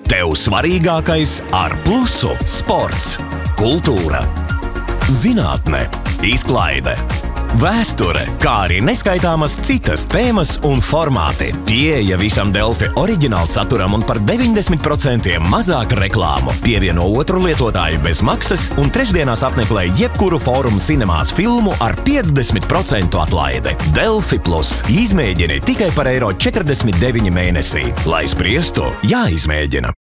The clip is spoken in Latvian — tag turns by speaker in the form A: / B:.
A: Tev svarīgākais ar plusu - sports, kultūra, zinātne, izklaide, vēsture, kā arī neskaitāmas citas tēmas un formāti. Pieeja visam Delfi oriģināla saturam un par 90% mazāk reklāmu. Pievieno otru lietotāju bez maksas un trešdienās apmeklē jebkuru Fórum Cinemās filmu ar 50% atlaidi. Delfi Plus izmēģini tikai par eiro 49 mēnesī. Lai spriestu, jāizmēģina.